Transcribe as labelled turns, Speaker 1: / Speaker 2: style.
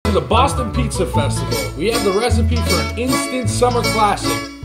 Speaker 1: The Boston Pizza Festival. We have the recipe for an instant summer classic.